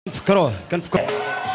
نفكروه كنفكر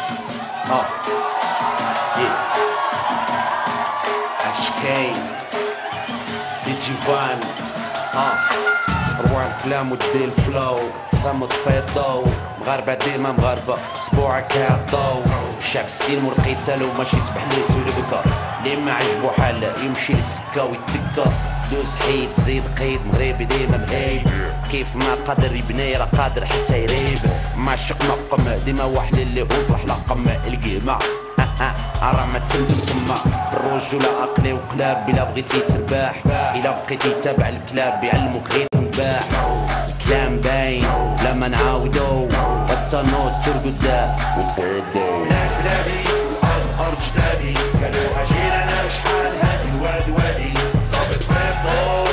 اشكاي ديجيفان روع الكلام ودي الفلو صمت في الضو مغاربة ديما مغاربة اسبوعك كالضو الشعب السين مرقيتالو ماشي تبحليس ولا بكا لي ما عجبو حال يمشي للسكة ويتسكا دوز حيد زيد قيد مغربي ديما مهيب كيف ما قادر يبني راه قادر حتى يريب معشق مقم ديما واحد اللي وضح لقم القيمة راه ما تمتم تما بالرجولة عقلي وقلاب الا بغيتي ترباح الا بقيتي تابع الكلاب يعلموك غير تنباح الكلام باين بلا ما نعاودو التنوض ترقد وتفيضو بلاد بلادي الارض ارض جدادي قالوا اجينا انا شحال هادي الواد وادي صابت فيضو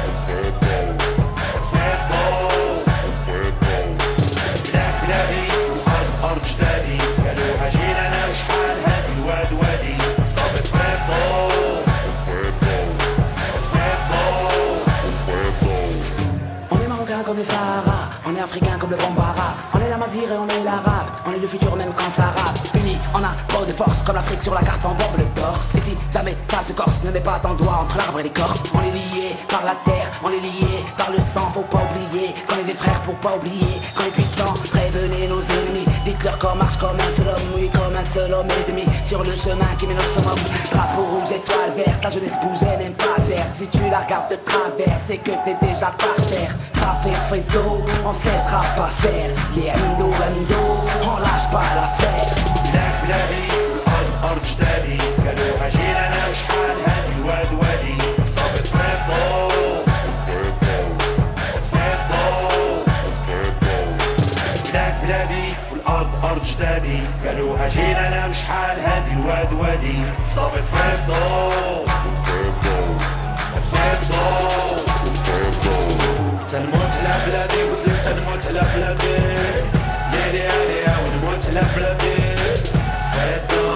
بلاد بلادي الارض ارض جدادي قالوا اجينا انا شحال هادي الواد وادي صابت فيضو On est marocain comme le Sahara, on est africain comme le Bambara, on est la Mazir et on est l'arabe, on est le futur même quand ça rappe. Unis, on a trop de force comme l'Afrique sur la carte en double torse. Et si jamais ça se corse, ne mets pas ton doigt entre l'arbre et l'écorce. On est liés par la terre, on est liés par le sang, faut pas oublier qu'on est des frères pour pas oublier qu'on est puissants. Prévenez nos ennemis, dites-leur qu'on marche comme un seul homme, oui comme un seul homme et demi sur le chemin qui mène au summum. Drapeau rouge, étoile verte, la jeunesse bouge, elle n'aime pas verte. Si tu la regardes de travers, c'est que t'es déjà par terre. Trafic fait d'eau, on cessera pas faire. Les endo, on lâche pas l'affaire. بلاد بلادي الارض ارض جدادي قالوا اجينا انا شحال هادي الواد وادي صابت فيضو بلاد بلادي والارض ارض جدادي قالوا اجينا انا شحال هادي الواد وادي صابت فيضو تنموت على بلادي قلت لك تنموت على بلادي ليلي عليا ونموت على بلادي فيضو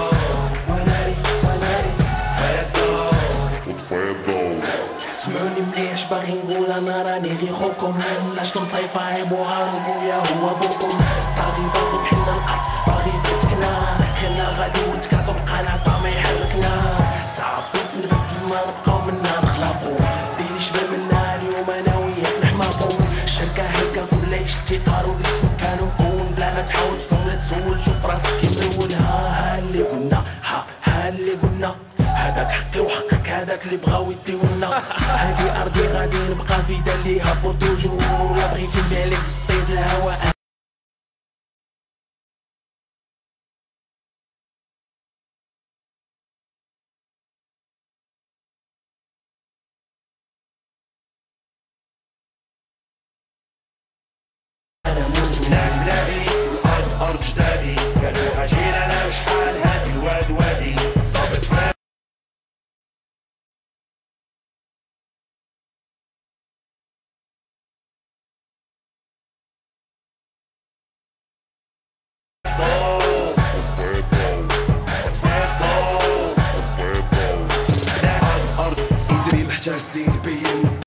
سمعوني مليح باغي نقول انا راني غير خوكم مناش نطيف عيب وعارب ويا هو بوكم باغي بحنا القط باغي فتحنا خلنا غادي وتكاتو بقانا طامي يحركنا صعبت نبدل ما نبقاو منا نخلقو ديري شباب منا اليوم انا وياك نحماقو الشركة هكا كلها يشتي قارو بالاسم كانوا نكون بلا ما تحاول تفهم لا تسول شوف راسك كي ملول ها اللي قلنا ها اللي قلنا هذاك حقي وحقك هذاك اللي بغاو يديونا هادي ارضي غادي نبقى في داليها بوتوجور ولا بغيتي نبيع لك سطيد الهواء بلاد بلادي الارض ارض جدادي قالوا اجينا انا شحال هادي الواد وادي صابت فيضو يدري محتاج زيد بين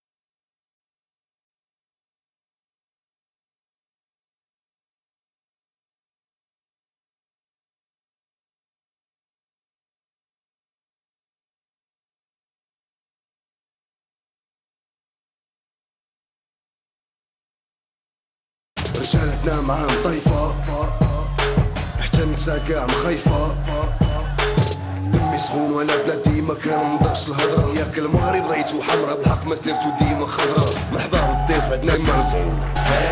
رجالتنا معاهم طيفة حتى النساء كاع مخيفة دمي سخون ولا بلادي ما كان مضرش الهضرة ياك المغرب رايتو حمرا بالحق مسيرتو ديما خضرا مرحبا بالضيف عندنا مرض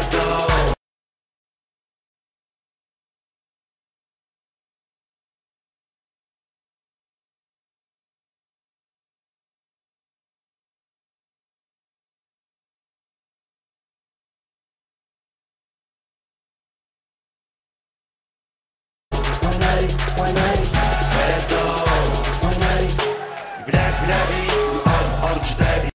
بلاد بلادي الارض ارض جدادي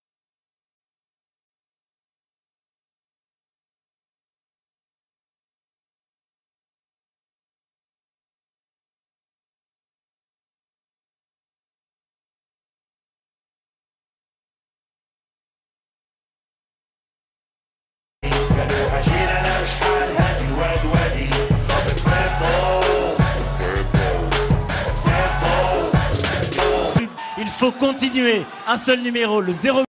قالوا اجينا انا شحال هادي الواد وادي صابت faut continuer. Un seul numéro, le 0.